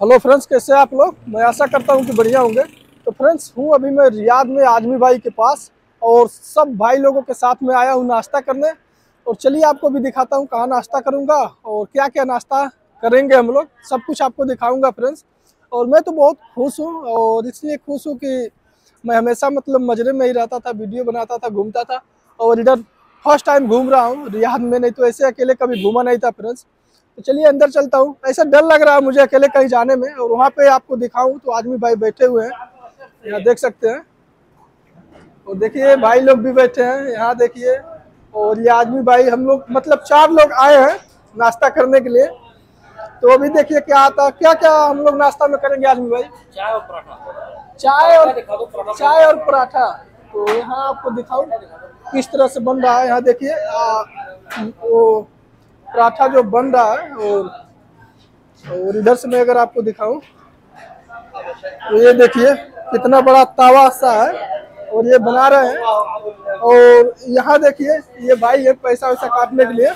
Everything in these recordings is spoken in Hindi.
हेलो फ्रेंड्स, कैसे हैं आप लोग। मैं आशा करता हूं कि बढ़िया होंगे। तो फ्रेंड्स, हूं अभी मैं रियाद में आजमी भाई के पास और सब भाई लोगों के साथ में आया हूं नाश्ता करने। और चलिए आपको भी दिखाता हूं कहाँ नाश्ता करूंगा और क्या क्या नाश्ता करेंगे हम लोग, सब कुछ आपको दिखाऊंगा फ्रेंड्स। और मैं तो बहुत खुश हूँ और इसलिए खुश हूँ कि मैं हमेशा मतलब मजरे में ही रहता था, वीडियो बनाता था, घूमता था और इधर फर्स्ट टाइम घूम रहा हूँ रियाद में। नहीं तो ऐसे अकेले कभी घूमा नहीं था फ्रेंड्स। तो चलिए अंदर चलता हूँ। ऐसा डर लग रहा है मुझे अकेले कहीं जाने में। और वहाँ पे आपको दिखाऊं तो आदमी भाई बैठे हुए हैं, यहाँ देख सकते हैं। और देखिए भाई लोग भी बैठे हैं, यहाँ देखिए। और ये आदमी भाई, हम लोग मतलब 4 लोग आए हैं नाश्ता करने के लिए। तो अभी देखिए क्या आता, क्या क्या हम लोग नाश्ता में करेंगे आदमी भाई। चाय और पराठा। चाय और पराठा। तो यहाँ आपको दिखाऊं किस तरह से बन रहा है। यहाँ देखिए वो पराठा जो बन रहा है। और इधर से मैं अगर आपको दिखाऊं तो ये देखिए कितना बड़ा तवा सा है और ये बना रहे हैं। और यहाँ देखिए ये भाई है पैसा वैसा काटने के लिए।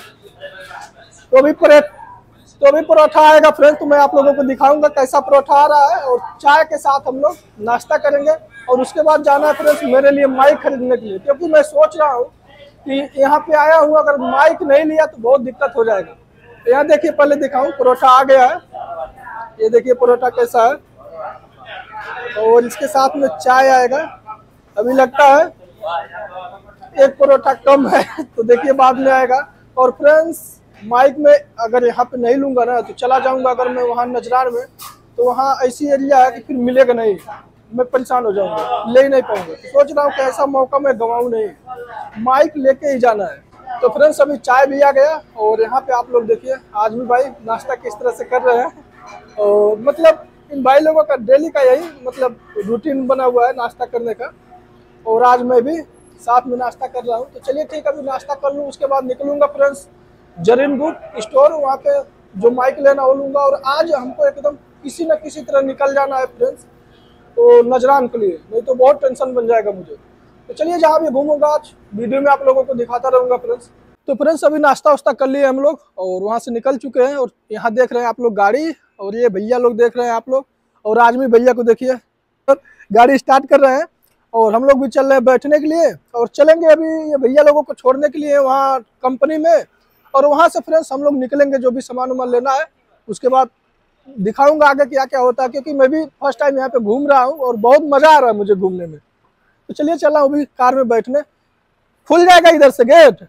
तो अभी परोठा आएगा फ्रेंड्स, तो मैं आप लोगों को दिखाऊंगा कैसा परोठा आ रहा है। और चाय के साथ हम लोग नाश्ता करेंगे और उसके बाद जाना है फ्रेंड्स मेरे लिए माइक खरीदने के लिए, क्योंकि मैं सोच रहा हूँ कि यहाँ पे आया हूँ, अगर माइक नहीं लिया तो बहुत दिक्कत हो जाएगा। तो यहाँ देखिए पहले दिखाऊं, परोठा आ गया है। ये देखिए परोठा कैसा है और इसके साथ में चाय आएगा। अभी लगता है एक परोठा कम है तो देखिए बाद में आएगा। और फ्रेंड्स माइक में अगर यहाँ पे नहीं लूंगा ना तो चला जाऊंगा, अगर मैं वहाँ नजरान में, तो वहाँ ऐसी एरिया है कि फिर मिलेगा नहीं, मैं परेशान हो जाऊंगा, ले ही नहीं पाऊंगा। तो सोच रहा हूँ कि ऐसा मौका मैं गंवाऊं नहीं, माइक लेके ही जाना है। तो फ्रेंड्स अभी चाय भी आ गया और यहाँ पे आप लोग देखिए आजमी भाई नाश्ता किस तरह से कर रहे हैं। और मतलब इन भाई लोगों का डेली का यही मतलब रूटीन बना हुआ है नाश्ता करने का। और आज मैं भी साथ में नाश्ता कर रहा हूँ। तो चलिए ठीक है, अभी नाश्ता कर लूँ, उसके बाद निकलूंगा फ्रेंड्स जरीन बुक स्टोर, वहाँ पे जो माइक लेना वो लूंगा। और आज हमको एकदम किसी न किसी तरह निकल जाना है फ्रेंड्स, तो नजरान के लिए, नहीं तो बहुत टेंशन बन जाएगा मुझे। तो चलिए जहाँ भी घूमूंगा आज वीडियो में आप लोगों को दिखाता रहूंगा फ्रेंड्स। तो फ्रेंड्स अभी नाश्ता वास्ता कर लिए हम लोग और वहाँ से निकल चुके हैं। और यहाँ देख रहे हैं आप लोग गाड़ी, और ये भैया लोग देख रहे हैं आप लोग। और आजमी भैया को देखिए गाड़ी स्टार्ट कर रहे हैं और हम लोग भी चल रहे हैं बैठने के लिए। और चलेंगे अभी ये भैया लोगों को छोड़ने के लिए वहाँ कंपनी में। और वहाँ से फ्रेंड्स हम लोग निकलेंगे, जो भी सामान वामान लेना है उसके बाद दिखाऊंगा आगे क्या क्या होता है, क्योंकि मैं भी फर्स्ट टाइम यहाँ पे घूम रहा हूँ और बहुत मजा आ रहा है मुझे घूमने में। तो चलिए चला अभी कार में बैठने। खुल जाएगा इधर से गेट।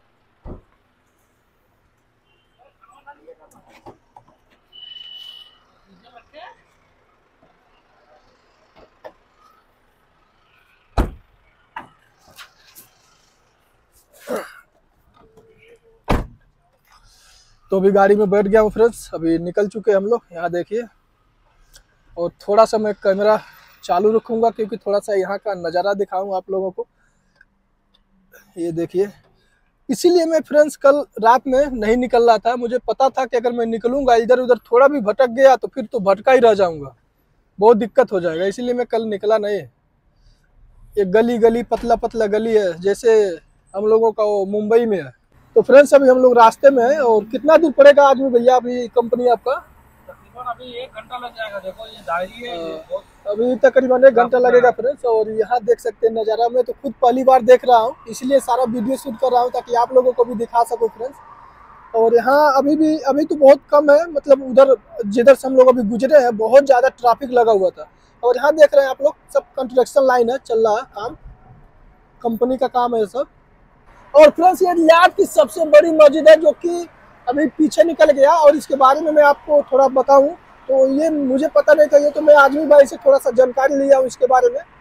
तो अभी गाड़ी में बैठ गया हूँ फ्रेंड्स, अभी निकल चुके हम लोग, यहाँ देखिए। और थोड़ा सा मैं कैमरा चालू रखूंगा क्योंकि थोड़ा सा यहाँ का नज़ारा दिखाऊं आप लोगों को। ये देखिए, इसीलिए मैं फ्रेंड्स कल रात में नहीं निकल रहा था। मुझे पता था कि अगर मैं निकलूंगा इधर उधर थोड़ा भी भटक गया तो फिर तो भटका ही रह जाऊंगा, बहुत दिक्कत हो जाएगा, इसीलिए मैं कल निकला नहीं। ये गली गली पतला पतला गली है जैसे हम लोगों का वो मुंबई में है। तो फ्रेंड्स अभी हम लोग रास्ते में हैं। और कितना दूर पड़ेगा आदमी भैया अभी कंपनी आपका? तकरीबन अभी 1 घंटा लग जाएगा। देखो ये डायरी है, ये बहुत अभी तकरीबन 1 घंटा लगेगा फ्रेंड्स। और यहाँ देख सकते हैं नज़ारा, मैं तो खुद पहली बार देख रहा हूँ, इसलिए सारा वीडियो शूट कर रहा हूँ ताकि आप लोगों को भी दिखा सकूँ फ्रेंड्स। और यहाँ अभी तो बहुत कम है, मतलब उधर जिधर से हम लोग अभी गुजरे हैं बहुत ज़्यादा ट्रैफिक लगा हुआ था। और यहाँ देख रहे हैं आप लोग सब कंस्ट्रक्शन लाइन है, चल रहा है काम, कंपनी का काम है सब। और फ्रेंड्स ये रियाद की सबसे बड़ी मस्जिद है जो कि अभी पीछे निकल गया, और इसके बारे में मैं आपको थोड़ा बताऊं तो ये मुझे पता नहीं था, ये तो मैं आजमी भाई से थोड़ा सा जानकारी लिया हूँ इसके बारे में।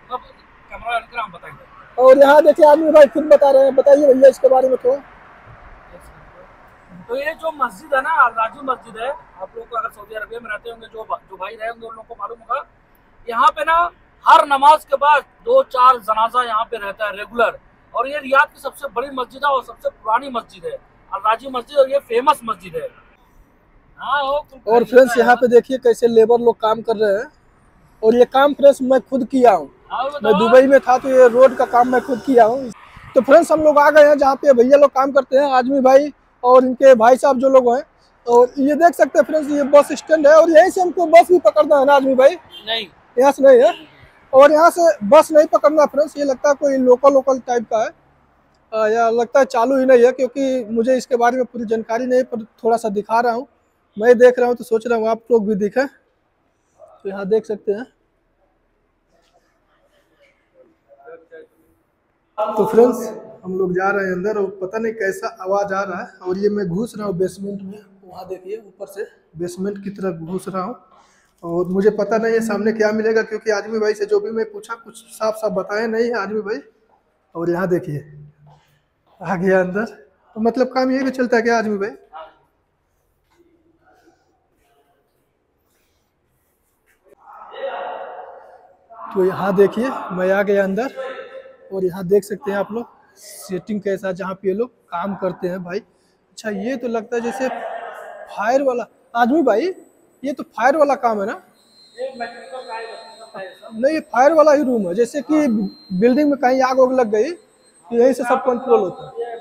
और यहाँ देखिए आजमी भाई खुद बता रहे हैं, बताइए भैया इसके बारे में थोड़ा। तो ये जो मस्जिद है ना, राजू मस्जिद है, आप लोग को अगर सऊदी अरबिया में रहते होंगे, जो भाई रहे होंगे उन लोगों को मालूम होगा। यहाँ पे ना हर नमाज के बाद 2-4 जनाजा यहाँ पे रहता है रेगुलर। और ये रियाद की सबसे बड़ी मस्जिद है और सबसे पुरानी मस्जिद है, राजी मस्जिद, और ये फेमस मस्जिद है। और फ्रेंड्स यहाँ पे देखिए कैसे लेबर लोग काम कर रहे हैं। और ये काम फ्रेंड्स मैं खुद किया हूँ, मैं दुबई में था तो ये रोड का काम मैं खुद किया हूँ। तो फ्रेंड्स हम लोग आ गए हैं जहाँ पे भैया लोग काम करते हैं, आजमी भाई और इनके भाई साहब जो लोग हैं। और ये देख सकते हैं फ्रेंड्स, ये बस स्टैंड है और यहीं से हमको बस भी पकड़ना है ना आदमी भाई? नहीं, यहाँ से नहीं है, और यहाँ से बस नहीं पकड़ना फ्रेंड्स। ये लगता है कोई लोकल टाइप का है, या लगता है चालू ही नहीं है, क्योंकि मुझे इसके बारे में पूरी जानकारी नहीं, पर थोड़ा सा दिखा रहा हूँ। मैं देख रहा हूँ तो सोच रहा हूँ आप लोग भी दिखें। तो यहाँ देख सकते हैं। तो फ्रेंड्स हम लोग जा रहे हैं अंदर और पता नहीं कैसा आवाज आ रहा है, और ये मैं घुस रहा हूँ बेसमेंट में। वहाँ देखिए ऊपर से बेसमेंट की तरफ घुस रहा हूँ, और मुझे पता नहीं है सामने क्या मिलेगा, क्योंकि आदमी भाई से जो भी मैं पूछा कुछ साफ साफ बताया नहीं है आदमी भाई। और यहाँ देखिए आ गया अंदर। तो मतलब काम यही भी चलता है क्या आदमी भाई? तो यहाँ देखिए मैं आ गया अंदर, और यहाँ देख सकते हैं आप लोग सेटिंग कैसा, जहाँ पे ये लोग काम करते हैं भाई। अच्छा ये तो लगता है जैसे फायर वाला आदमी भाई, ये तो फायर वाला काम है ना? नहीं, ये फायर वाला ही रूम है, जैसे कि बिल्डिंग में कहीं आग वाग लग गई तो यहीं से सब कंट्रोल होता है।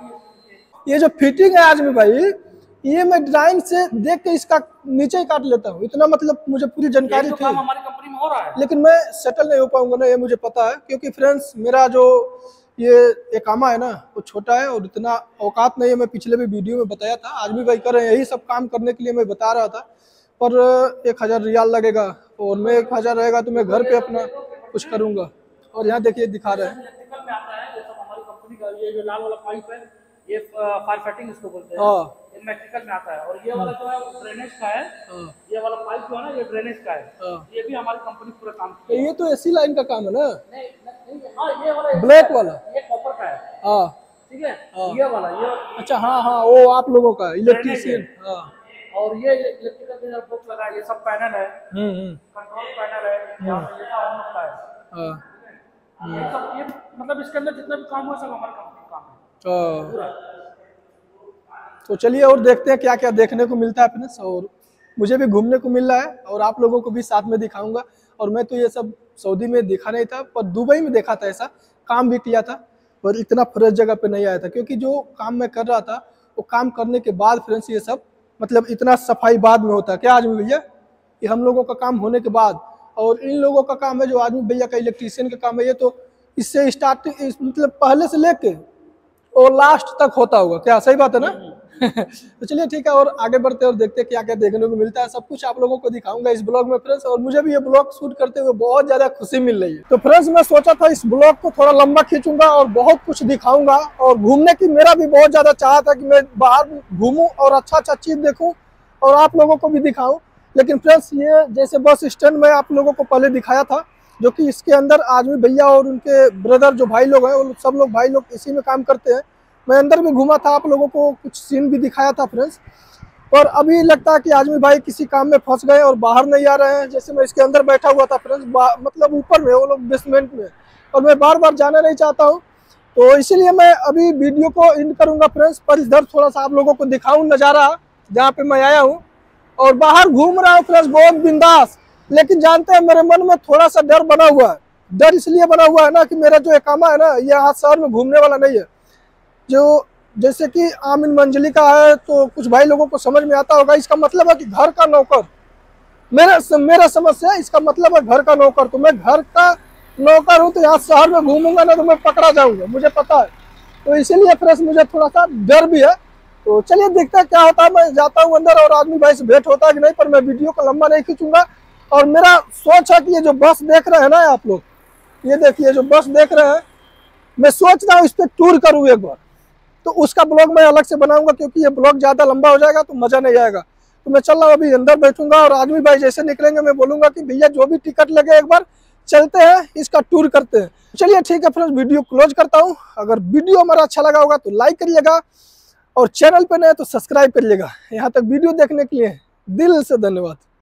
ये जो फिटिंग है आदमी भाई, ये मैं ड्राइंग से देख के इसका नीचे ही काट लेता हूँ, इतना मतलब मुझे पूरी जानकारी थी। हमारी कंपनी में हो रहा है, लेकिन मैं सेटल नहीं हो पाऊंगा ना, ये मुझे पता है, क्योंकि फ्रेंड्स मेरा जो ये एकामा है ना वो छोटा है और इतना औकात नहीं है। मैं पिछले भी वीडियो में बताया था, आदमी भाई कर रहे हैं यही सब काम करने के लिए मैं बता रहा था, पर 1000 रियाल लगेगा, और मैं 1000 रहेगा तो मैं घर पे अपना कुछ करूंगा। और यहाँ देखिए दिखा रहे हैं, इलेक्ट्रिकल में आता है, ये सब हमारी कंपनी का। ये जो लाल वाला पाइप है ये फायर फाइटिंग इसको बोलते हैं, ये इलेक्ट्रिकल में आता है। और ये वाला जो है ड्रेनेज का है, ये वाला पाइप जो है ना ये ड्रेनेज का है, ये भी हमारी कंपनी पूरा काम करती है। ये तो एसी लाइन का काम है ना? नहीं, हाँ ये वाला ब्लैक वाला, ये कॉपर का है, हाँ ठीक है। ये वाला ये अच्छा, हाँ हाँ वो आप लोगों का इलेक्ट्रीशियन। हाँ, और ये इलेक्ट्रिकल का जो बॉक्स लगा है, ये सब पैनल है, कंट्रोल पैनल है, यहाँ पे ये ऑन होता है। ये सब ये मतलब इसके अंदर जितना भी काम हुआ सब हमारे कंपनी का काम है पूरा। तो चलिए और देखते हैं क्या क्या देखने को मिलता है फ्रेंड्स, और मुझे भी घूमने को मिल रहा है और आप लोगों को भी साथ में दिखाऊंगा। और मैं तो ये सब सऊदी में देखा नहीं था, पर दुबई में देखा था, ऐसा काम भी किया था, पर इतना फ्रेश जगह पे नहीं आया था, क्योंकि जो काम मैं कर रहा था वो काम करने के बाद फ्रेंड्स ये सब मतलब इतना सफाई बाद में होता है क्या आदमी भैया? ये हम लोगों का काम होने के बाद, और इन लोगों का काम है जो आदमी भैया का इलेक्ट्रीशियन का काम है, ये तो इससे स्टार्टिंग मतलब पहले से लेके और लास्ट तक होता होगा क्या? सही बात है ना? तो चलिए ठीक है, और आगे बढ़ते हैं और देखते हैं क्या क्या देखने को मिलता है। सब कुछ आप लोगों को दिखाऊंगा इस ब्लॉग में फ्रेंड्स, और मुझे भी ये ब्लॉग शूट करते हुए बहुत ज्यादा खुशी मिल रही है। तो फ्रेंड्स मैं सोचा था इस ब्लॉग को थोड़ा लंबा खींचूंगा और बहुत कुछ दिखाऊंगा, और घूमने की मेरा भी बहुत ज्यादा चाह था कि मैं बाहर घूमूं और अच्छा चीज देखूं और आप लोगों को भी दिखाऊं। लेकिन फ्रेंड्स ये जैसे बस स्टैंड में आप लोगों को पहले दिखाया था, जो कि इसके अंदर आदमी भैया और उनके ब्रदर जो भाई लोग हैं वो सब लोग भाई लोग इसी में काम करते हैं। मैं अंदर भी घूमा था, आप लोगों को कुछ सीन भी दिखाया था फ्रेंड्स, और अभी लगता है कि आदमी भाई किसी काम में फंस गए और बाहर नहीं आ रहे हैं। जैसे मैं इसके अंदर बैठा हुआ था फ्रेंड्स, मतलब ऊपर में वो लोग बेसमेंट में, और मैं बार बार जाना नहीं चाहता हूँ, तो इसीलिए मैं अभी वीडियो को एंड करूँगा फ्रेंड्स। पर इधर थोड़ा सा आप लोगों को दिखाऊँ नज़ारा जहाँ पे मैं आया हूँ, और बाहर घूम रहा हूँ फ्रेंड्स बहुत बिंदास। लेकिन जानते हैं मेरे मन में थोड़ा सा डर बना हुआ है। डर इसलिए बना हुआ है ना कि मेरा जो एकामा है ना ये यहाँ शहर में घूमने वाला नहीं है, जो जैसे कि आमिन मंजली का है, तो कुछ भाई लोगों को समझ में आता होगा। इसका मतलब है कि घर का नौकर, मेरा समझ से इसका मतलब है घर का नौकर। तो मैं घर का नौकर हूँ, तो यहाँ शहर में घूमूंगा ना तो मैं पकड़ा जाऊंगा, मुझे पता है। तो इसीलिए फ्रेंड्स मुझे थोड़ा सा डर भी है। तो चलिए देखते हैं क्या होता है। मैं जाता हूँ अंदर और आदमी भाई से भेंट होता है कि नहीं, पर मैं वीडियो को लंबा नहीं खींचूंगा। और मेरा सोच है कि ये जो बस देख रहे हैं ना आप लोग, ये देखिए जो बस देख रहे हैं, मैं सोच रहा हूँ इस पर टूर करूँ एक बार, तो उसका ब्लॉग मैं अलग से बनाऊंगा, क्योंकि ये ब्लॉग ज्यादा लंबा हो जाएगा तो मजा नहीं आएगा। तो मैं चल रहा हूँ अभी अंदर बैठूंगा, और आदमी भाई जैसे निकलेंगे मैं बोलूंगा कि भैया जो भी टिकट लगे एक बार चलते हैं, इसका टूर करते हैं। चलिए ठीक है फ्रेंड्स, वीडियो क्लोज करता हूँ। अगर वीडियो हमारा अच्छा लगा होगा तो लाइक करिएगा, और चैनल पे नए तो सब्सक्राइब करिएगा। यहाँ तक वीडियो देखने के लिए दिल से धन्यवाद।